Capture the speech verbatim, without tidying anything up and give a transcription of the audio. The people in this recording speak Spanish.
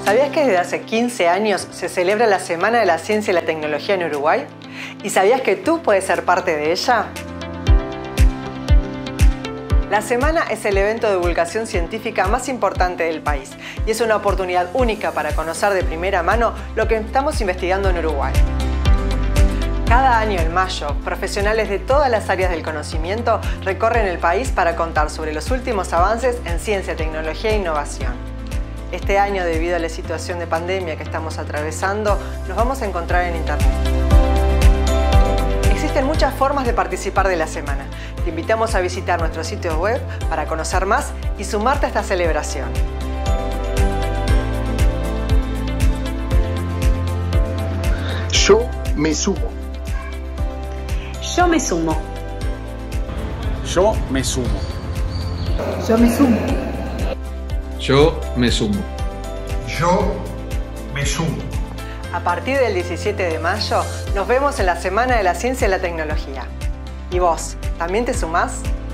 ¿Sabías que desde hace quince años se celebra la Semana de la Ciencia y la Tecnología en Uruguay? ¿Y sabías que tú puedes ser parte de ella? La semana es el evento de divulgación científica más importante del país y es una oportunidad única para conocer de primera mano lo que estamos investigando en Uruguay. Cada año en mayo, profesionales de todas las áreas del conocimiento recorren el país para contar sobre los últimos avances en ciencia, tecnología e innovación. Este año, debido a la situación de pandemia que estamos atravesando, nos vamos a encontrar en Internet. Existen muchas formas de participar de la semana. Te invitamos a visitar nuestro sitio web para conocer más y sumarte a esta celebración. Yo me sumo. Yo me sumo. Yo me sumo. Yo me sumo. Yo me sumo. Yo me sumo. A partir del diecisiete de mayo, nos vemos en la Semana de la Ciencia y la Tecnología. ¿Y vos, también te sumás?